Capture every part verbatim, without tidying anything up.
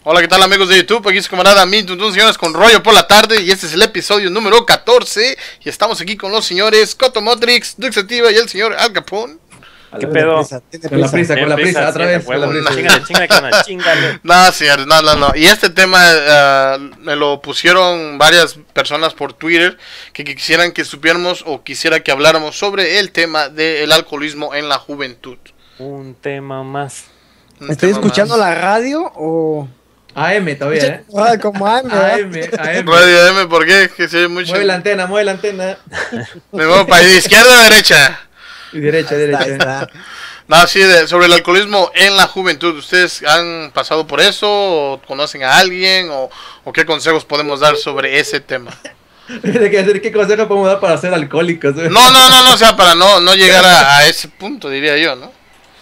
Hola, ¿qué tal amigos de YouTube? Aquí su camarada Mintun, señores, con rollo por la tarde. Y este es el episodio número catorce. Y estamos aquí con los señores Coto Motrix, Duxativa y el señor Al Capone. ¿Qué pedo? Prisa, con la prisa, con la prisa, otra vez. Con la prisa. Chingale, chingale, carnal, chingale. No, señores, no, no, no. Y este tema uh, me lo pusieron varias personas por Twitter que, que quisieran que supiéramos o quisiera que habláramos sobre el tema del alcoholismo en la juventud. Un tema más. Un ¿Estoy tema escuchando más. la radio o...? A M todavía, ¿eh? Ah, como A M, A ¿eh? M, A M. Radio M, ¿por qué? Que se oye mucho. Mueve la antena, mueve la antena. Me muevo para izquierda o derecha. Y derecha, Ahí está, ahí derecha. está. No, sí, de, sobre el alcoholismo en la juventud. ¿Ustedes han pasado por eso? ¿O conocen a alguien? ¿O, o qué consejos podemos dar sobre ese tema? ¿De qué, qué consejo podemos dar para ser alcohólicos? No, no, no, no, o sea, para no, no llegar a, a ese punto, diría yo, ¿no?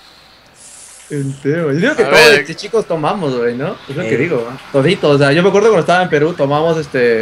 Entero. Yo digo que A todos ver. este, chicos tomamos, güey, ¿no? Es lo Eh. que digo, ¿no? Toditos. O sea, yo me acuerdo cuando estaba en Perú, tomamos este.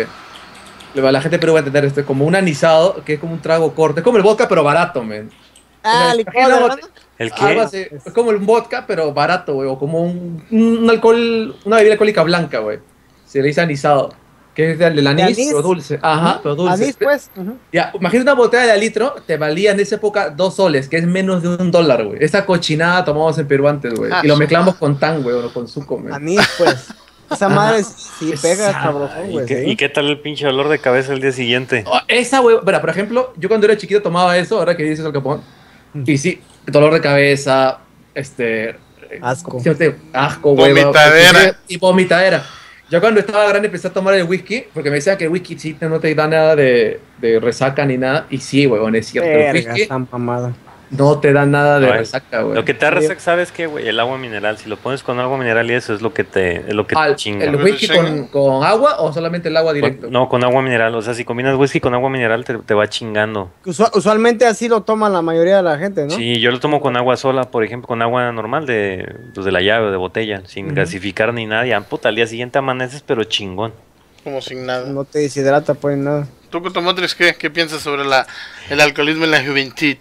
La gente de Perú va a entender este, como un anisado, que es como un trago corto. Es como el vodka, pero barato, men. Ah, O sea, licor, imagina, ¿verdad? ¿El Algo qué? así. Es como un vodka, pero barato, güey. O como un, un alcohol, una bebida alcohólica blanca, güey. Se le dice anisado. Que es del anís, anís? pero dulce. Ajá, pero dulce. Anís, pues. Ujú. Ya, imagínate una botella de al litro, te valía en esa época dos soles, que es menos de un dólar, güey. Esa cochinada tomamos en Perú antes, güey. Ah, Y lo su mezclamos con tan, güey, o con suco, güey. Anís, pues. Esa madre sí pega, Esa- cabrón, ¿Y güey. qué, sí. y qué tal el pinche dolor de cabeza el día siguiente? Oh, esa, güey, mira, por ejemplo, yo cuando era chiquito tomaba eso, ahora que dices Al Capón, y sí, dolor de cabeza, este... Asco. ¿cómo se llama este? Asco, güey. Vomitadera. Y vomitadera. Yo cuando estaba grande empecé a tomar el whisky, porque me decían que el whisky sí no te da nada de, de resaca ni nada, y sí, güey, es cierto, el Verga, whisky esa mamada. no te da nada de Ay, resaca, güey. Lo que te da resaca, ¿sabes qué, güey? El agua mineral. Si lo pones con agua mineral y eso es lo que te, es lo que Al- te chinga. ¿El whisky con, con agua o solamente el agua directo? Con- no, con agua mineral. O sea, si combinas whisky con agua mineral, te, te va chingando. Usual- usualmente así lo toma la mayoría de la gente, ¿no? Sí, yo lo tomo con agua sola, por ejemplo, con agua normal de, pues de la llave o de botella, sin Ujú. gasificar ni nada. Ya, puta, al día siguiente amaneces, pero chingón. Como sin nada. No te deshidrata, pues, nada. ¿Tú, Coto Motrix, qué, qué piensas sobre la, el alcoholismo en la juventud?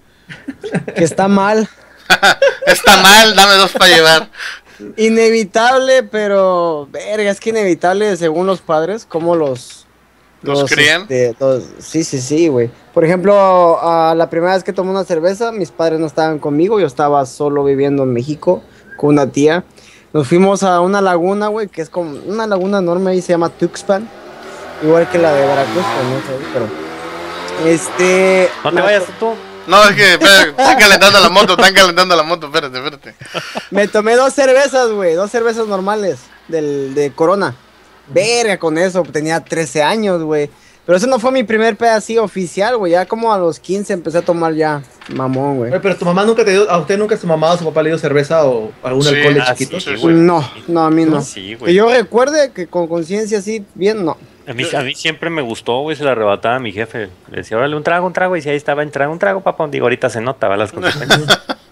Que está mal. Está mal, dame dos para llevar. Inevitable, pero... Verga, es que inevitable según los padres, como los... ¿Los crían? este, los- sí, sí, sí, güey. Por ejemplo, ah, la primera vez que tomé una cerveza, mis padres no estaban conmigo, yo estaba solo viviendo en México con una tía. Nos fuimos a una laguna, güey, que es como una laguna enorme ahí, se llama Tuxpan. Igual que la de Veracruz, pues no sé, pero... Este... No te me- vayas tú. No, es que espera, están calentando la moto, están calentando la moto, espérate, espérate. Me tomé dos cervezas, güey, dos cervezas normales del, de Corona. Verga con eso, tenía trece años, güey. Pero ese no fue mi primer pedacito oficial, güey. Ya como a los quince empecé a tomar ya mamón, güey. Oye, pero tu mamá nunca te dio, a usted nunca su mamá o su papá le dio cerveza o algún Sí, alcohol de ah, chiquito. sí, güey. No, no, a mí no. Sí, Que güey. yo recuerde que con conciencia así, bien, no. A mí, a mí siempre me gustó, güey, se la arrebataba a mi jefe. Le decía, órale, un trago, un trago, y si ahí estaba, en trago, un trago, papá. Digo, ahorita se nota, va las consecuencias.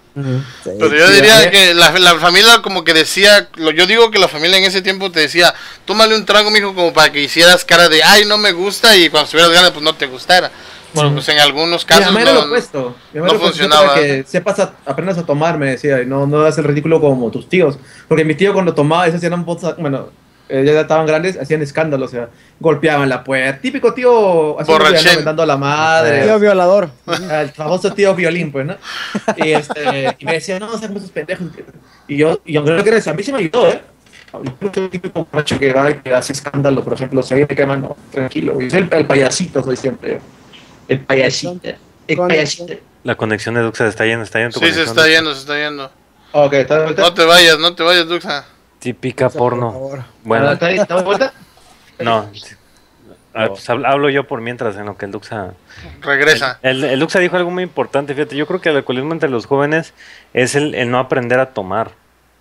Sí. Pero yo Sí, diría ¿eh? que la, la familia como que decía, lo- yo digo que la familia en ese tiempo te decía, tómale un trago, mijo, como para que hicieras cara de, ay, no me gusta, y cuando estuvieras ganas, pues no te gustara. Bueno, pues en algunos Mi casos mamá era lo no, opuesto. Mi no mamá era lo opuesto, funcionaba. para que sepas a, aprendas a tomar, me decía, y no, no hagas el ridículo como tus tíos. Porque mi tío cuando tomaba, esos eran botas, bueno, eh, ya estaban grandes, hacían escándalo, o sea, golpeaban la puerta. Típico tío así Borrachín. dando a la madre. Tío violador. El famoso tío violín, pues, ¿no? Y, este, y me decía, no, sean esos pendejos. Y yo, y aunque no creas, a mí sí me ayudó, ¿eh? Yo soy el típico borracho que va y que hace escándalo, por ejemplo, si alguien me cae mal, no, tranquilo. Yo soy el, el payasito, soy siempre. El payasito. El Con- payasito. La conexión de Duxa se está yendo, está yendo tu sí, se conexión, está Duxa. yendo, se está yendo. Ok, ¿está de vuelta? No te vayas, no te vayas, Duxa. Típica Por porno. favor. Bueno, ¿Está, está de vuelta? no. Ah, pues hablo, hablo yo por mientras en lo que el Duxa... Regresa. El, el Duxa dijo algo muy importante, fíjate, yo creo que el alcoholismo entre los jóvenes es el, el no aprender a tomar,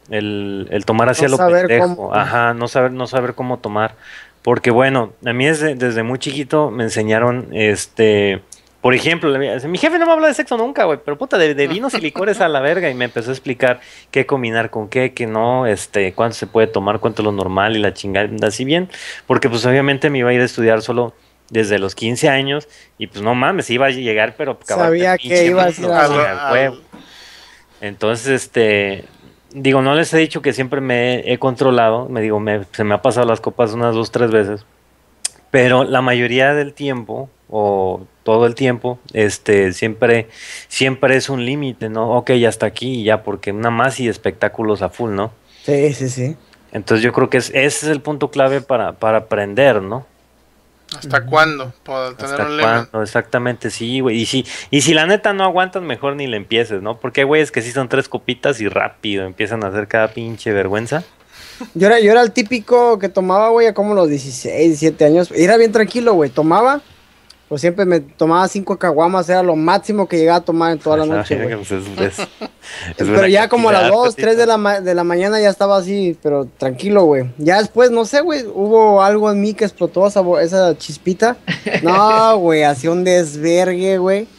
el, el tomar hacia No lo saber pendejo, cómo. ajá, no saber, no saber cómo tomar, porque bueno, a mí desde, desde muy chiquito me enseñaron, este, por ejemplo, le- mi jefe no me habla de sexo nunca, güey, pero puta, de, de vinos y licores a la verga, y me empezó a explicar qué combinar con qué, qué no, este, cuánto se puede tomar, cuánto es lo normal y la chingada, así bien, porque pues obviamente me iba a ir a estudiar solo desde los quince años, y pues no mames, iba a llegar, pero cabal, Sabía de que pinche ibas a mundo, ir a- o sea, al- huevo. Entonces, este, digo, no les he dicho que siempre me he, he controlado, me digo, me, se me ha pasado las copas unas dos, tres veces, pero la mayoría del tiempo, o todo el tiempo, este, siempre, siempre es un límite, ¿no? Ok, ya hasta aquí, ya, porque una más y espectáculos a full, ¿no? Sí, sí, sí. Entonces yo creo que es, ese es el punto clave para, para aprender, ¿no? ¿Hasta cuándo? Para tener ¿Hasta un límite. cuándo? Exactamente, sí, güey. Y si, y si la neta no aguantas, mejor ni le empieces, ¿no? Porque hay güeyes que sí son tres copitas y rápido empiezan a hacer cada pinche vergüenza. Yo era, yo era el típico que tomaba, güey, a como los dieciséis, diecisiete años. Y era bien tranquilo, güey. Tomaba, pues siempre me tomaba cinco caguamas, era lo máximo que llegaba a tomar en toda la noche, güey. Pues es- es- es Pero buena ya como a las cantidad, dos, tres de la, ma- de la mañana ya estaba así, pero tranquilo, güey. Ya después, no sé, güey, hubo algo en mí que explotó esa, bo- esa chispita. No, güey, hacía un desvergue, güey.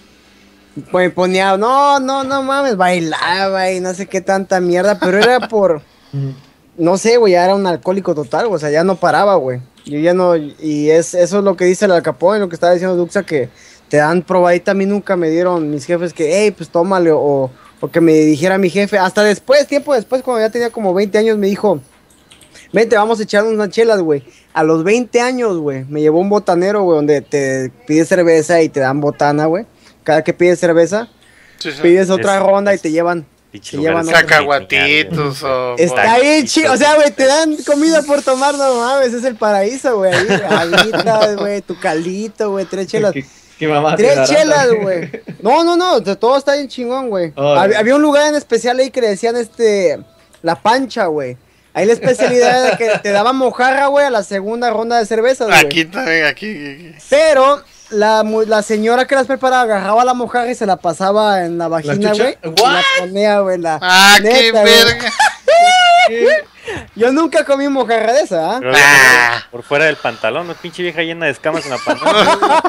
Me ponía, no, no, no mames, bailaba y no sé qué tanta mierda, pero era por, no sé, güey, ya era un alcohólico total, güey, o sea, ya no paraba, güey. Yo ya no, y es, eso es lo que dice el Al Capone, lo que estaba diciendo Duxa, que te dan probadita. A mí nunca me dieron mis jefes que, hey, pues tómale, o, o que me dijera mi jefe, hasta después, tiempo después, cuando ya tenía como veinte años, me dijo, vente, vamos a echar unas chelas, güey. A los veinte años, güey, me llevó un botanero, güey, donde te pides cerveza y te dan botana, güey. Cada que pides cerveza, Sí, sí. pides otra Es- ronda y es- te llevan. pinche Te lugares llevan de Cacahuatitos o... Está Taquitos. ahí chido, o sea, güey, te dan comida por tomar, no mames, es el paraíso, güey. Ahí, alitas, güey, tu caldito, güey, tres chelas. ¿Qué, qué mamá te Tres dará chelas, también? güey. No, no, no, de todo está bien chingón, güey. Oh, Hab- güey. había un lugar en especial ahí que le decían este, la pancha, güey. Ahí la especialidad era que te daban mojarra, güey, a la segunda ronda de cervezas, güey. Aquí también, aquí. aquí. Pero la, mu- la señora que las preparaba agarraba la mojarra y se la pasaba en la vagina, chucha? güey. Y la What? ponía, güey, la... Ah, qué neta, güey. verga. Yo nunca comí mojarra de esa, ¿ah? Pero Ah. por fuera del pantalón, ¿no? Pinche vieja llena de escamas en la pantalón.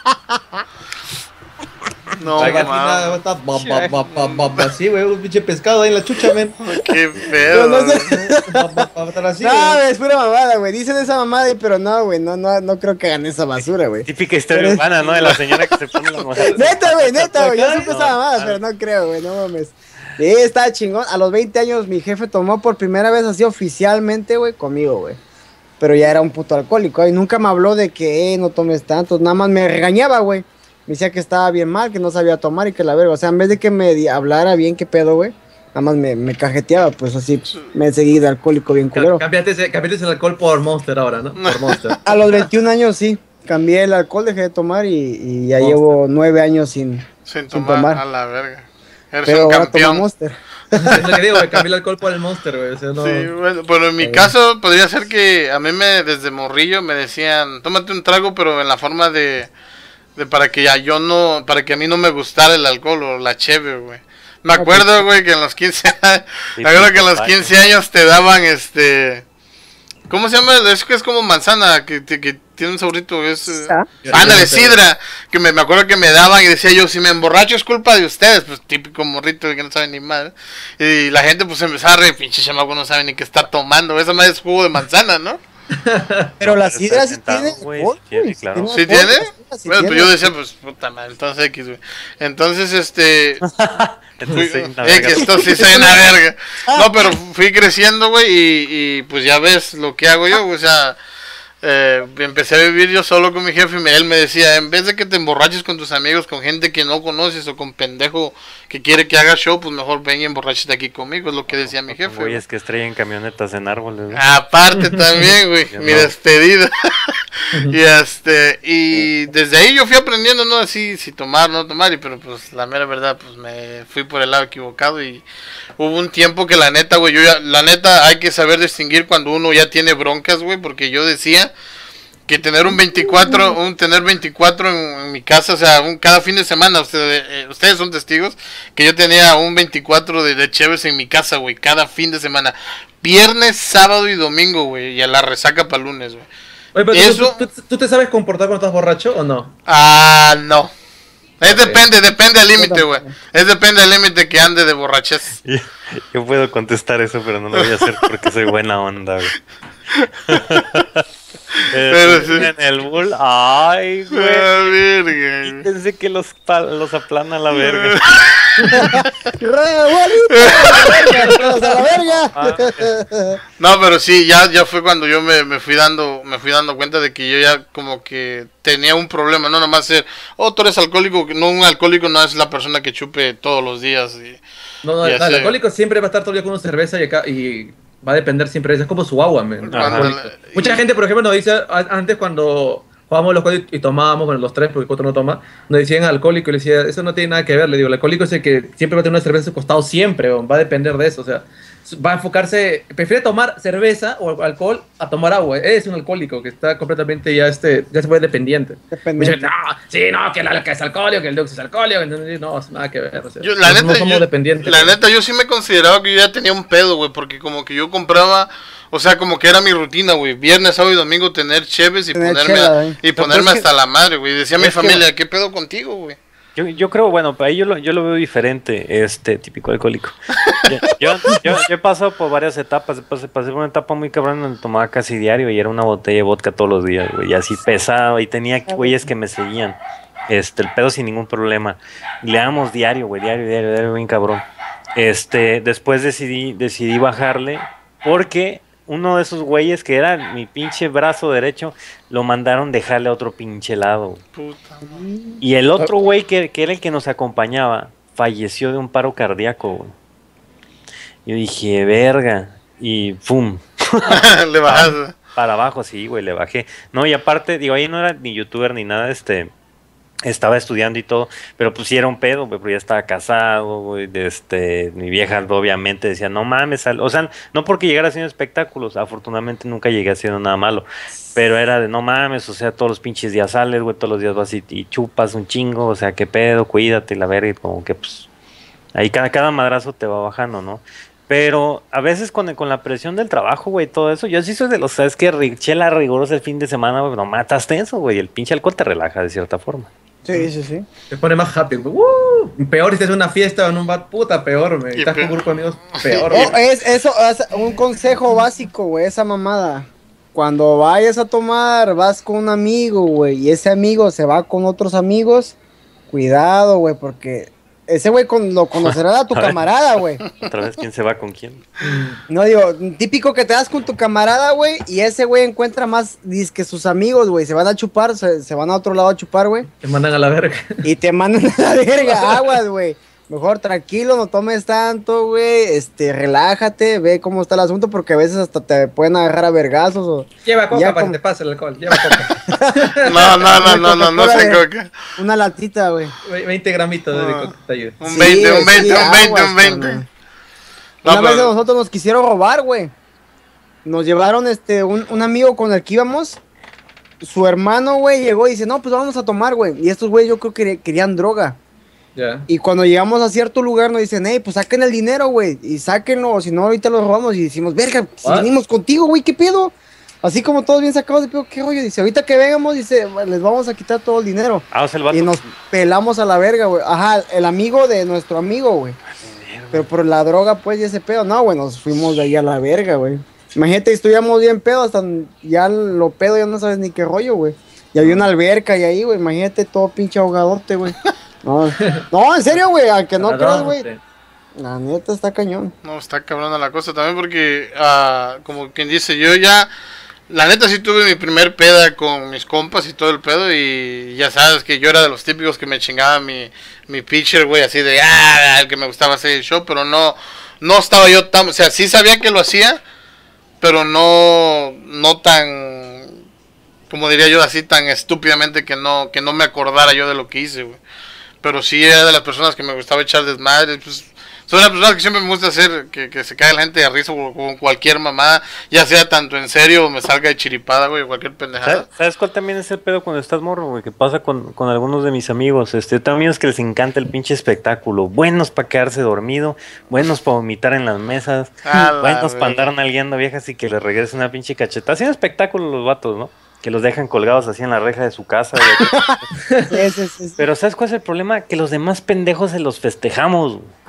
No, La gallina, mames. güey, está ba, ba, ba, ba, ba, ba, así, güey, un pinche pescado ahí en la chucha, men. Qué Pero pedo. no sé- Ba, ba, ba, estar así, No, güey. güey, es pura mamada, güey. Dicen esa mamada, pero no, güey. No, no, no creo que hagan esa basura, güey. Típica historia Pero- urbana, ¿no? De la señora que se pone las mojarras. Neta, güey, neta, güey. Yo Acá, supe no, esa mamada, claro. pero no creo, güey. No mames. Sí, está chingón. A los veinte años mi jefe tomó por primera vez así oficialmente, güey, conmigo, güey. Pero ya era un puto alcohólico, y nunca me habló de que, eh, no tomes tanto. Nada más me regañaba, güey. Me decía que estaba bien mal, que no sabía tomar y que la verga. O sea, en vez de que me di- hablara bien qué pedo, güey, nada más me, me cajeteaba, pues así me seguí de alcohólico bien culero. Cambiaste, ese- cambiaste el alcohol por Monster ahora, ¿no? Por Monster. A los veintiún años sí, cambié el alcohol, dejé de tomar y, y ya Monster. llevo nueve años sin... Sin sin tomar, tomar. a la verga. Eres Pero un ahora tomo campeón. Monster. Es lo que digo, güey, cambié el alcohol por el Monster, güey. O sea, no... Sí, bueno, pero en mi Sí. caso podría ser que a mí me desde morrillo me decían, tómate un trago, pero en la forma de, de para que ya yo no, para que a mí no me gustara el alcohol o la cheve, güey. Me acuerdo, güey, que en los quince años, Sí, me acuerdo que en los papaya. quince años te daban este, ¿cómo se llama? Es que es como manzana, que, que, que tiene un saborito, es... eh, Ah. Ándale, sidra, que me, me acuerdo que me daban y decía yo, si me emborracho es culpa de ustedes, pues típico morrito que no sabe ni madre. Y la gente pues empezaba a reír, pinche chamaco no sabe ni qué está tomando, esa madre es jugo de manzana, ¿no? Pero la Está sidra sí sentado, tiene güey, alcohol, sí tiene, güey, claro. ¿Sí alcohol, tiene? la sidra sí Bueno, pues tiene. yo decía, pues puta madre, entonces X, güey. Entonces, este... Fui, Entonces, sí, una eh, verga. que esto sí soy una verga. No, pero fui creciendo, güey, y, y pues ya ves lo que hago yo, güey, o sea... Eh, empecé a vivir yo solo con mi jefe y me- él me decía, en vez de que te emborraches con tus amigos, con gente que no conoces o con pendejo que quiere que haga show, pues mejor ven y emborrachate aquí conmigo, es lo que decía mi jefe. Güey, güey. es que estrellan camionetas en árboles. güey. Aparte también, güey, Yo mi no. despedida. y este, y desde ahí yo fui aprendiendo, ¿no? Así, si tomar, no tomar, y pero pues la mera verdad, pues me fui por el lado equivocado y hubo un tiempo que la neta, güey, yo ya, la neta hay que saber distinguir cuando uno ya tiene broncas, güey, porque yo decía que tener un veinticuatro, un tener veinticuatro en, en mi casa, o sea, un, cada fin de semana, ustedes, eh, ustedes son testigos, que yo tenía un veinticuatro de, de cheves en mi casa, güey, cada fin de semana, viernes, sábado y domingo, güey, y a la resaca para lunes, güey. Oye, pero Eso- ¿tú, tú, tú te sabes comportar cuando estás borracho o no? Ah, no. Es Ok. depende, depende del límite, güey. Es depende del límite que ande de borrachez. Yo, yo puedo contestar eso, pero no lo voy a hacer porque soy buena onda, güey. Pero sí. En el bull. Ay, güey. Ah, verga. Pensé que los, pa- los aplana a la verga. ¡A la verga! No, pero sí, ya, ya fue cuando yo me, me fui dando, me fui dando cuenta de que yo ya como que tenía un problema, no nomás ser, oh, tú eres alcohólico, no, un alcohólico no es la persona que chupe todos los días. Y, No, no, y no, así. el alcohólico siempre va a estar todo el día con una cerveza y, acá, y va a depender siempre de eso. Es como su agua, men. Ajá. Alcohólico. Mucha gente, por ejemplo, nos dice, a- antes cuando jugábamos los juegos y tomábamos, bueno, los tres, porque otro no toma, nos decían alcohólico y le decía, eso no tiene nada que ver. Le digo, el alcohólico es el que siempre va a tener una cerveza a su costado, siempre, o va a depender de eso. O sea, va a enfocarse, prefiere tomar cerveza o alcohol a tomar agua. Es un alcohólico que está completamente ya, este, ya se vuelve dependiente. Dependiente. Me dicen, no, sí, no, que, la, que es alcohólico, que el Dux es alcohólico. Entonces, no, nada que ver. O sea, Yo, la no, neta, no somos yo, dependientes. la güey. neta, yo sí me consideraba que yo ya tenía un pedo, güey, porque como que yo compraba, o sea, como que era mi rutina, güey, viernes, sábado y domingo tener cheves y Tener ponerme, chela, a- ¿eh? y No, ponerme pero es hasta la madre, güey. Decía mi es que- familia, ¿qué pedo contigo, güey? Yo, yo creo, bueno, para ahí yo lo, yo lo veo diferente, este típico alcohólico. Yo, yo, yo, yo he pasado por varias etapas, pasé, pasé por una etapa muy cabrón donde tomaba casi diario y era una botella de vodka todos los días, güey, y así pesado, y tenía güeyes que me seguían, este, el pedo sin ningún problema. Y le damos diario, güey, diario, diario, diario, bien cabrón. Este, después decidí, decidí bajarle porque uno de esos güeyes que era mi pinche brazo derecho, lo mandaron dejarle a otro pinche lado, güey. Puta. Y el otro güey que, que era el que nos acompañaba falleció de un paro cardíaco, güey. Yo dije, verga. Y ¡pum! Le bajas. Para abajo, sí, güey, le bajé. No, y aparte, digo, ahí no era ni youtuber ni nada, este... Estaba estudiando y todo, pero pues sí era un pedo, güey, porque ya estaba casado, güey, de este, mi vieja obviamente decía, no mames, sal-". O sea, no porque llegara haciendo espectáculos, afortunadamente nunca llegué haciendo nada malo, pero era de, no mames, o sea, todos los pinches días sales, güey, todos los días vas y, y chupas un chingo, o sea, qué pedo, cuídate, la verga, y como que pues, ahí cada, cada madrazo te va bajando, ¿no? Pero a veces con, con la presión del trabajo, güey, todo eso, yo sí soy de los, ¿sabes qué? Ri- Chela rigurosa el fin de semana, güey, no mataste eso, güey, el pinche alcohol te relaja de cierta forma. Sí, sí, sí. Te pone más happy. güey. ¡Uh! Peor si estás en una fiesta o en un bar, puta, peor, güey. Y Estás con un peor. grupo de amigos, peor. Oh, güey. es eso, es un consejo básico, güey, esa mamada. Cuando vayas a tomar, vas con un amigo, güey, y ese amigo se va con otros amigos, cuidado, güey, porque ese güey con, lo conocerá a tu A ver. camarada, güey. Otra vez, ¿quién se va con quién? No digo, típico que te das con tu camarada, güey, y ese güey encuentra más que sus amigos, güey, se van a chupar, se, se van a otro lado a chupar, güey, Te mandan a la verga. y te mandan a la verga, aguas, güey. Mejor tranquilo, no tomes tanto, güey, este, relájate, ve cómo está el asunto, porque a veces hasta te pueden agarrar a vergazos o Lleva coca Ya para como- que te pase el alcohol. Lleva coca. No, no, no, no, no, no Coca-Cola sé de- coca. una latita, güey. Ve- veinte gramitos de Ah. coca te ayuda. Un Sí, veinte, un sí, veinte, un veinte, aguas, un veinte. carnal. No, Una vez a pero- nosotros nos quisieron robar, güey. Nos llevaron, este, un, un amigo con el que íbamos, su hermano, güey, llegó y dice, no, pues vamos a tomar, güey. Y estos güeyes yo creo que querían droga. Ya. Y cuando llegamos a cierto lugar nos dicen, hey, pues saquen el dinero, güey, y sáquenlo, o si no, ahorita lo robamos. Y decimos, verga, si What? venimos contigo, güey, ¿qué pedo? Así como todos bien sacados de pedo, ¿qué rollo? Dice, ahorita que vengamos, dice, les vamos a quitar todo el dinero. Ah, o sea, el vato. Y nos pelamos a la verga, güey. Ajá, el amigo de nuestro amigo, güey. Pero por la droga, pues, y ese pedo, no, güey, nos fuimos de ahí a la verga, güey. Imagínate, estuvimos bien pedo, hasta ya lo pedo, ya no sabes ni qué rollo, güey. Y había una alberca y ahí, güey, imagínate todo pinche ahogadote, güey. No, no, en serio, güey, aunque no Perdón, creas, güey. este, La neta está cañón. No, está cabrona la cosa también porque, ah, como quien dice, yo ya, la neta sí tuve mi primer peda con mis compas y todo el pedo y ya sabes que yo era de los típicos que me chingaba mi, mi pitcher, güey, así de, ah, el que me gustaba hacer el show, pero no, no estaba yo tan, o sea, sí sabía que lo hacía, pero no, no tan, como diría yo, así tan estúpidamente que no, que no me acordara yo de lo que hice, güey. Pero sí era de las personas que me gustaba echar desmadre, pues soy una persona que siempre me gusta hacer que, que se caiga la gente de risa con, con cualquier mamada, ya sea tanto en serio o me salga de chiripada, güey, o cualquier pendejada. ¿Sabes, ¿Sabes cuál también es el pedo cuando estás morro, güey? Que pasa con, con algunos de mis amigos. Este, también es que les encanta el pinche espectáculo. Buenos para quedarse dormido, buenos para vomitar en las mesas, A la buenos para verga. andar nalgueando viejas y que les regrese una pinche cacheta. Hacen espectáculo los vatos, ¿no? Que los dejan colgados así en la reja de su casa, güey. Ese, ese, ese. Pero ¿sabes cuál es el problema? Que los demás pendejos se los festejamos, güey.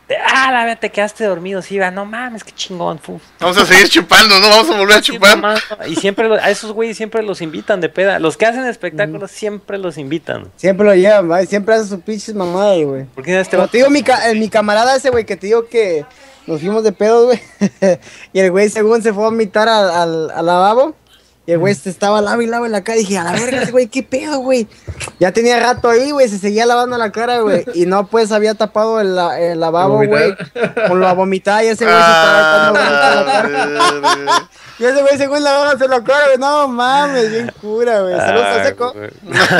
Te- ah, la verdad, te quedaste dormido, sí, va, no mames, qué chingón, fu. Vamos a seguir chupando, ¿no? Vamos a volver a Sí, chupar. mamá, y siempre lo- a esos güeyes siempre los invitan de peda. Los que hacen espectáculos siempre los invitan. Siempre lo llevan, ¿va? Y siempre hacen sus pinches mamadas, güey. ¿Por qué este Pero vato? te digo, mi, ca- eh, mi camarada ese, güey, que te digo que nos fuimos de pedo, güey. Y el güey, según se fue a vomitar al, al, al lavabo. Y el güey se estaba lava y lava en la cara. Y dije, a la verga, ese güey, qué pedo, güey. Ya tenía rato ahí, güey, se seguía lavando la cara, güey. Y no, pues, había tapado el, la- el lavabo, güey. Con la vomitada y ese güey se estaba dando vuelta la cara. Ah, Y ese güey, según lavándose la cara, güey. No mames, bien cura, güey. Saludos a Ah, Seco. güey.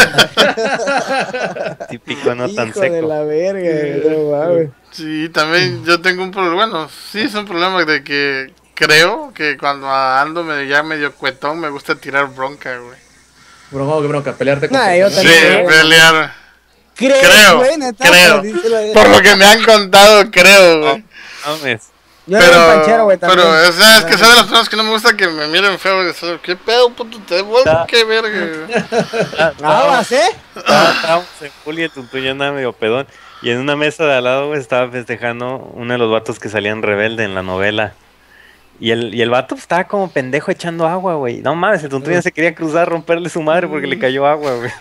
Típico, no tan Hijo de seco. la verga, güey. No mames. Sí, también yo tengo un problema, bueno, sí es un problema de que creo que cuando ando me, ya medio cuetón me gusta tirar bronca, güey. Bronca, qué bronca, pelearte con Nah, yo Sí, también. pelear. ¿Crees, Creo, güey, neta? creo. Dice la- Por lo que me han contado, creo, güey. No mames. Yo era un Pero, panchero, güey, también. pero, o sea, es que son de las personas que no me gusta que me miren feo. Y eso, ¿qué pedo, puto? Te devuelvo, Da. qué verga. Ah, vas, ¿eh? Estaba- Estábamos en Juli, el Tuntún ya andaba medio pedón. Y en una mesa de al lado, güey, estaba festejando uno de los vatos que salían rebelde en la novela. Y el, y el vato pues, estaba como pendejo echando agua, güey. No mames, el Tuntún ya se quería cruzar, romperle su madre porque le cayó agua, güey.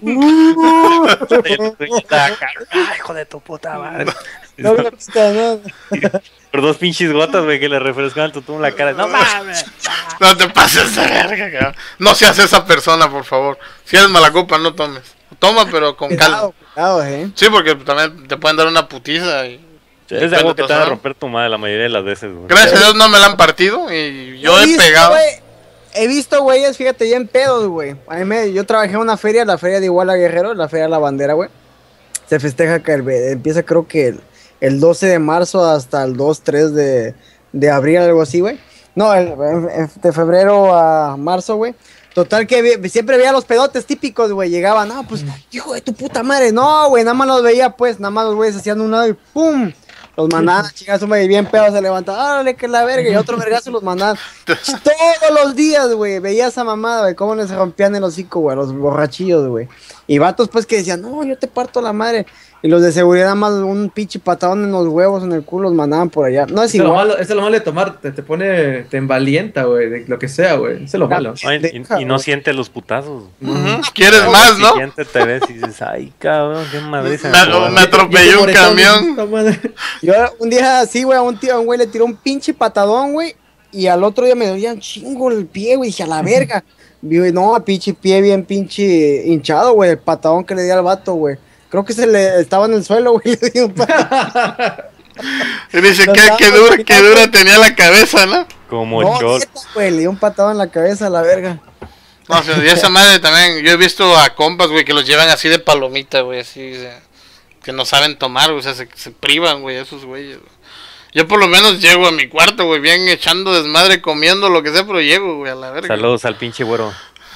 Y el Tuntún ya estaba acá, "Ay, hijo de tu puta madre." No me gusta, no. Por dos pinches gotas, güey, que le refrescaban al Tuntún la cara. No mames. No te pases de verga, cabrón. No seas esa persona, por favor. Si eres mala copa, no tomes. Toma, pero con calma. Cuidado, cuidado, eh. Sí, porque también te pueden dar una putiza. Y... Es de algo que te va a Ajá. romper tu madre la mayoría de las veces, güey. Gracias a Dios no me la han partido y yo he visto, pegado. güey, he visto, güeyes, fíjate, ya en pedos, güey. A mí me- Yo trabajé en una feria, la feria de Iguala Guerrero, la feria de la bandera, güey. Se festeja que el- empieza creo que el, el doce de marzo hasta el dos, tres de, de abril, algo así, güey. No, el, el- de febrero a marzo, güey. Total que vi- siempre veía los pedotes típicos, güey. Llegaban, no, pues, hijo de tu puta madre. No, güey, nada más los veía, pues, nada más los güeyes hacían un lado y ¡pum! Los mandaban a chingar su madre y bien pedos se levantaban, órale que la verga, y otro vergazo los mandaban. Todos los días, güey, veía esa mamada, güey, cómo les rompían el hocico, güey, a los borrachillos, güey. Y vatos, pues, que decían, no, yo te parto la madre. Y los de seguridad, nada más un pinche patadón en los huevos, en el culo, los mandaban por allá. No es Eso es lo igual. malo, eso es lo malo de tomar, te, te pone, te envalienta, güey, de lo que sea, güey. Eso es lo malo. No, y, y- Deja, y no güey. siente los putazos. Ujú. ¿Quieres más, no? Siguiente te ves y dices, ay, cabrón, qué madre se me Me- acabó". me atropelló un Moretón, camión. puta madre. Yo un día así, güey, a un tío, a un güey le tiró un pinche patadón, güey. Y al otro día me dolía un chingo el pie, güey. Dije, a la verga. Vi, no, pinche pie bien pinche hinchado, güey. El patadón que le di al vato, güey. Creo que se le estaba en el suelo, güey. Le di un patadón. Y dice, Los qué, qué dados, dura, los qué dura tenía la cabeza, ¿no? Como No, chol. neta, güey. Le di un patadón en la cabeza, a la verga. No, o sea, y esa madre también, yo he visto a compas, güey, que los llevan así de palomita, güey, así, o sea, que no saben tomar, güey, o sea, se, se privan, güey, esos güeyes, güey. Yo por lo menos llego a mi cuarto, güey, bien echando desmadre, comiendo, lo que sea, pero llego, güey, a la verga. Saludos al pinche güero.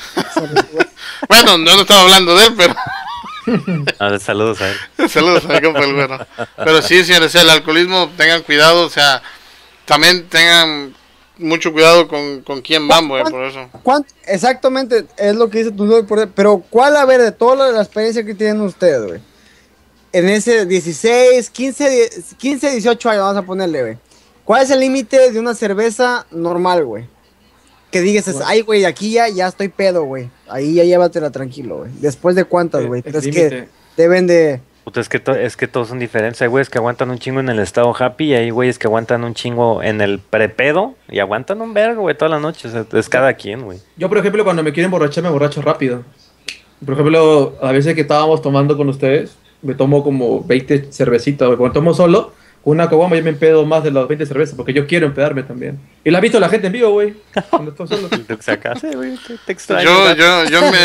Bueno, no, no estaba hablando de él, pero Ah, saludos a él. saludos a mi compa el güero. Pero sí, señores, el alcoholismo, tengan cuidado, o sea, también tengan mucho cuidado con, con quién van, güey, por eso. ¿Cuánto? Exactamente, es lo que dice tu novio, por- pero ¿cuál, a ver, de toda la experiencia que tienen ustedes, güey? En ese dieciséis, quince, die- quince, dieciocho años, vamos a ponerle, güey. ¿Cuál es el límite de una cerveza normal, güey? Que digas, es, ay, güey, aquí ya, ya estoy pedo, güey. Ahí ya llévatela tranquilo, güey. ¿Después de cuántas, güey? El ¿Crees límite. que deben de...? Puta, es que, to- es que todos son diferentes. Hay güeyes que aguantan un chingo en el estado happy y hay güeyes que aguantan un chingo en el prepedo y aguantan un vergo, güey, toda la noche. O sea, es cada quien, güey. Yo, por ejemplo, cuando me quiero emborrachar, me emborracho rápido. Por ejemplo, a veces que estábamos tomando con ustedes, me tomo como veinte cervecitas. güey. Cuando tomo solo, con una caguama yo me empedo más de las veinte cervezas, porque yo quiero empedarme también. Y la ha visto la gente en vivo, güey. Cuando estoy solo. Te sacas, eh, güey, te, te extraño. Yo, gato. yo, yo me...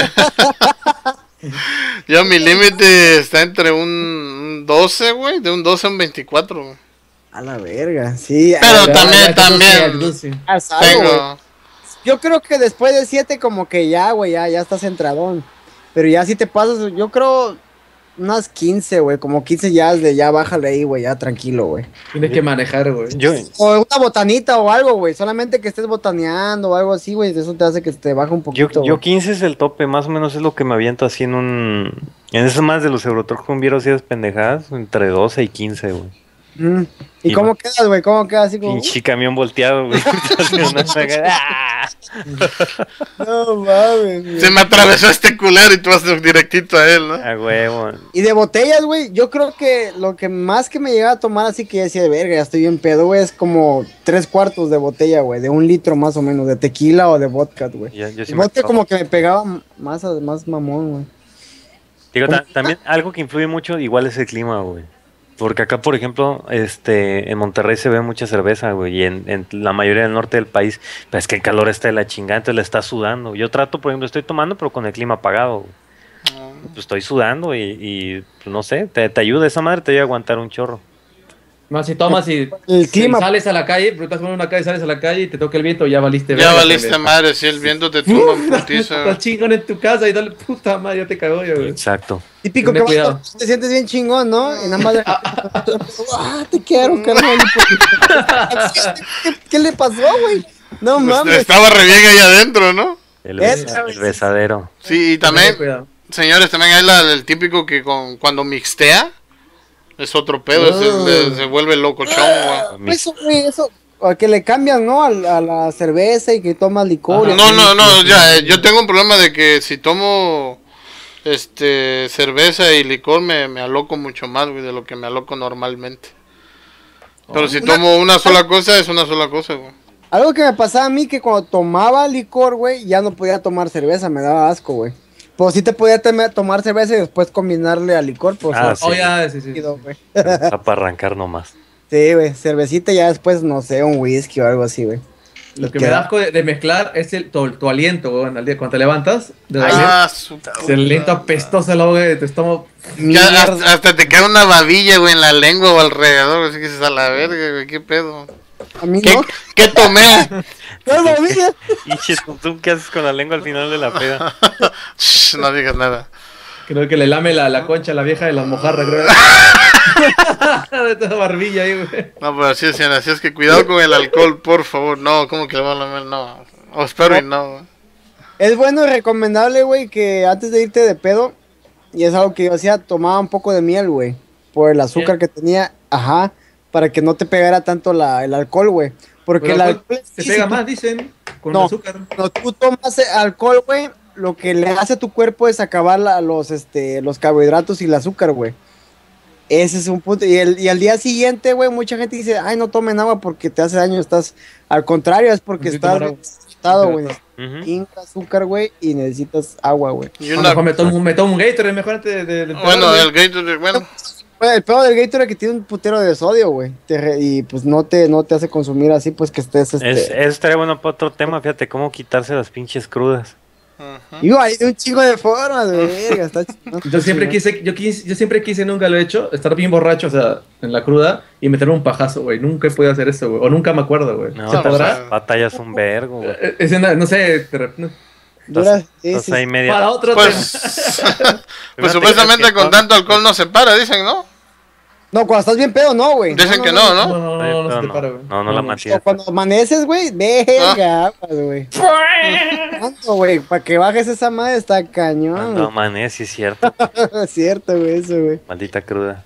Yo mi límite está entre un, un doce, güey, de un doce a un veinticuatro, güey. A la verga, sí. Pero a la- también, ya, también. entonces, a salvo, güey. Tengo... Yo creo que después de siete como que ya, güey, ya, ya estás centradón. Pero ya si te pasas, yo creo unas quince, güey, como quince ya es de ya bájale ahí, güey, ya tranquilo, güey. Tienes que manejar, güey. Yo, O una botanita o algo, güey, solamente que estés botaneando o algo así, güey, eso te hace que te baje un yo, poquito. yo güey. quince es el tope, más o menos es lo que me aviento así en un... En eso más de los Eurotalk cumbieros y esas pendejadas, entre doce y quince, güey. Mm. ¿Y, Y cómo no. quedas, güey? ¿Cómo quedas así como? Pinche camión volteado, güey. ¡Ah! No mames, güey. Se me atravesó este culero y tú vas directito a él, ¿no? A huevo. Y de botellas, güey, yo creo que lo que más que me llegaba a tomar así que ya decía, verga, ya estoy bien pedo, güey, es como tres cuartos de botella, güey, de un litro más o menos, de tequila o de vodka, güey. Ya- yo sí El me vodka acuerdo. como que me pegaba más, más mamón, güey. Digo, ta- también algo que influye mucho igual es el clima, güey. Porque acá, por ejemplo, este, en Monterrey se ve mucha cerveza, güey, y en, en la mayoría del norte del país, pues es que el calor está de la chingada, entonces le está sudando. Yo trato, por ejemplo, estoy tomando, pero con el clima apagado, güey. Pues estoy sudando y, y, pues, no sé, te, te ayuda, esa madre te ayuda a aguantar un chorro. Más si tomas y, El si clima. sales a la calle, porque estás en una calle, sales a la calle y te toca el viento, ya valiste. Ya verga valiste también. madre, si el viento te tumba en putiza. Estás chingón en tu casa y dale puta madre, ya te cagó ya, güey. Exacto. Típico Ten que cuidado. vas, te sientes bien chingón, ¿no? Y nada más de... ah, te quiero, carnal. ¿Qué, qué le pasó, güey? No Pues, mames. estaba re bien ahí adentro, ¿no? El, Esa, el besadero. Sí, y Ten también, cuidado. señores, también hay la, el típico que con, cuando mixtea, es otro pedo, es el de- se vuelve loco chon, güey. Eso, güey, eso. O que le cambian, ¿no? A, a la cerveza y que tomas licor. y Ajá. No, así. no, no, ya, eh, yo tengo un problema de que si tomo este cerveza y licor me, me aloco mucho más, güey, de lo que me aloco normalmente. Pero si tomo una sola cosa, es una sola cosa, güey. Algo que me pasaba a mí que cuando tomaba licor, güey, ya no podía tomar cerveza, me daba asco, güey. Pues sí te podía temer- tomar cerveza y después combinarle al licor, pues. Ah, ah, sí. Oh, ya, sí, sí. chido, güey. Está para arrancar nomás. Sí, güey, cervecita y ya después, no sé, un whisky o algo así, güey. Lo Y que me queda- da asco de, de mezclar es el, tu, tu aliento, güey, al día cuando te levantas. De dormir, Ah, su es el aliento apestoso la boca de tu estómago. Ya, Mierda. hasta, hasta te queda una babilla, güey, en la lengua o alrededor, así que dices a la verga, güey, qué pedo. A mí ¿Qué, no. qué tomé? No, no, mira. Y chis, ¿tú qué haces con la lengua al final de la peda? Shh, no digas nada. Creo que le lame la, la concha a la vieja de las mojarras, creo. De toda barbilla ahí, güey. No, pero así decían, así es que cuidado con el alcohol, por favor. No, ¿cómo que le van a lamer? No. O espero y no, güey. Es bueno y recomendable, güey, que antes de irte de pedo, y es algo que yo hacía, tomaba un poco de miel, güey, por el azúcar que tenía, ajá, para que no te pegara tanto la, el alcohol, güey. Porque Pero el alcohol alcohol te sí, pega sí, más, dicen, con No. azúcar. Cuando tú tomas eh, alcohol, güey, lo que le hace a tu cuerpo es acabar la- los, este, los carbohidratos y el azúcar, güey. Ese es un punto. Y, el, y al día siguiente, güey, mucha gente dice, ay, no tomen agua porque te hace daño. Estás, al contrario, es porque Sí, estás tomar agua. necesitado, güey. Ujú. Inca azúcar, güey, y necesitas agua, güey. Y A lo una, mejor me tomo, un- me tomo un Gatorade mejor antes de... de, de bueno, empezar, el Gatorade, bueno, Bueno, el pedo del Gatorade que tiene un putero de sodio, güey. Te re- Y pues no te, no te hace consumir así, pues que estés, este... Es, eso estaría bueno para otro tema, fíjate, cómo quitarse las pinches crudas. ujú. Digo, hay de un chingo de formas, güey. verga, está chingón. Yo siempre quise, yo quise, yo siempre quise, nunca lo he hecho, estar bien borracho, o sea, en la cruda, y meterme un pajazo, güey. Nunca he podido hacer eso, güey. O nunca me acuerdo, güey. No, ¿Se pues, podrá? ah, batallas un vergo, güey. Eh, es una- no sé, de repente- Dura, sí, Estás sí, ahí media. para otro Pues, tema. pues supuestamente con tanto alcohol no se para, dicen, ¿no? No, cuando estás bien pedo, no, güey. Dicen que no, ¿no? No, no, no, no, no se te para, güey. No, no la O matías. cuando amaneces, güey, verga, aguas, güey. ¿Cuánto, güey? Para que bajes esa madre está cañón, Cuando güey. amanece, sí es cierto. Es cierto, güey, eso, güey. Maldita cruda.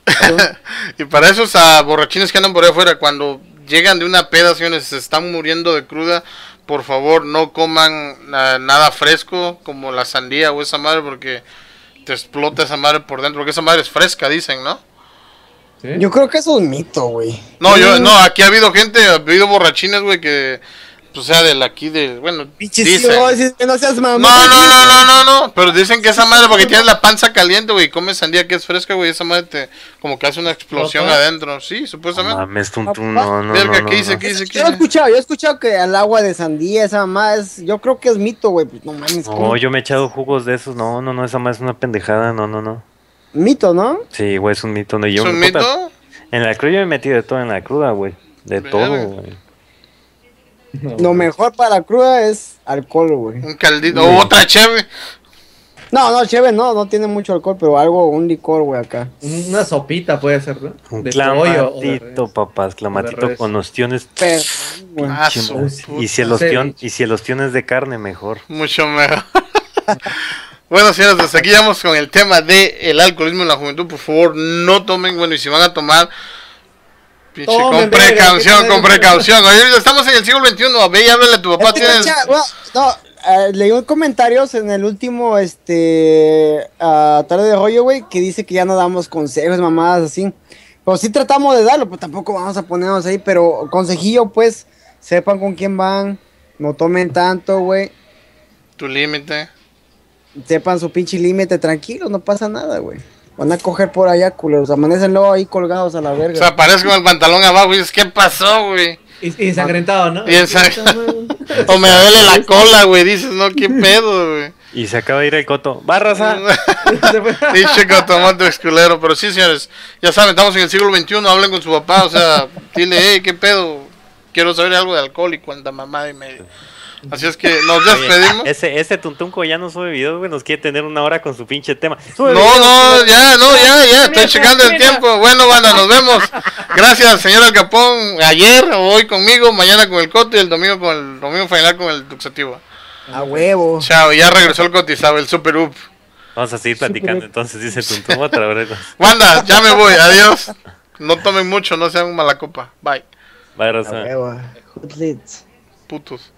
Y para esos ah, borrachines que andan por ahí afuera, cuando llegan de una peda, señores, se están muriendo de cruda, por favor no coman ah, nada fresco, como la sandía o esa madre, porque te explota esa madre por dentro, porque esa madre es fresca, dicen, ¿no? ¿Sí? Yo creo que es un mito, güey. No, yo, Mm, no, aquí ha habido gente, ha habido borrachines, güey, que, pues, sea, del aquí, de, bueno, Pinche dicen. sí, güey, que no seas mamón. No, no, no, no, no, no, pero dicen que esa madre, porque tienes la panza caliente, güey, y comes sandía que es fresca, güey, esa madre te, como que hace una explosión ¿Otra? adentro, sí, No supuestamente. mames, tum, tum, no, no, Verga, no, ¿qué no, dice, no. qué dice, qué Yo he dice? escuchado, yo he escuchado que al agua de sandía, esa mamá es, yo creo que es mito, güey, pues no mames, No, ¿cómo? yo me he echado jugos de esos. No, no, no, esa más es una pendejada. No, no, no. Mito, ¿no? Sí, güey, es un mito. No, ¿Es yo, un puta, mito? En la cruda yo me he metido de todo en la cruda, güey. De Verga. todo, güey. No, Lo mejor para la cruda es alcohol, güey. Un caldito, o otra cheve. No, no, chévere, no, no tiene mucho alcohol, pero algo, un licor, güey, acá. Una sopita puede ser, ¿no? Un De pollo o de clamatito, res. papás. Clamatito res. con ostiones. Pero, güey. Ah, chimba. su Y si el puta. ostión, y si el ostión es de carne, mejor. Mucho mejor. Bueno, señores, hasta aquí vamos con el tema del alcoholismo en la juventud. Por favor, no tomen, bueno, y si van a tomar, Pinche, Tomen, con verga, precaución, ¿qué con tal? precaución. Oye, estamos en el siglo veintiuno. Ve y háblale a tu papá. Este Tienes... cacha- bueno, no, eh, leí un comentarios en el último, este, ah, tarde de rollo, güey, que dice que ya no damos consejos, mamadas así. Pues sí tratamos de darlo, pues tampoco vamos a ponernos ahí, pero consejillo, pues, sepan con quién van, no tomen tanto, güey, Tu límite. sepan su pinche límite, tranquilos, no pasa nada, güey. Van a coger por allá, culeros, amanecen luego ahí colgados a la O verga. sea, aparezco con el pantalón abajo y dices, ¿qué pasó, güey? Y, y ensangrentado, ¿no? Y esa- O me duele la cola, güey. Dices, no, qué pedo, güey. Y se acaba de ir el coto. Va, raza. Dice cotomote exculero. Pero sí, señores, ya saben, estamos en el siglo veintiuno. Hablen con su papá, o sea, dile, hey, qué pedo. Quiero saber algo de alcohol y cuánta mamada y medio. Así es que nos Oye, despedimos. ese, ese tuntunco ya no sube videos, güey. Nos quiere tener una hora con su pinche tema. No, no, ya, no, ya, ya, estoy checando el tiempo. Bueno, banda, nos vemos. Gracias, señor Al Capón. Ayer o hoy conmigo, mañana con el Coto y el domingo con el domingo final con el Tuxativo. A huevo. Chao, ya regresó el cotizado, el Super Up. Vamos a seguir platicando. Entonces dice tuntum otra vez. Banda, ya me voy, adiós. No tomen mucho, no sean mala copa. Bye, Va, A raza. huevo. Hood Leads. putos.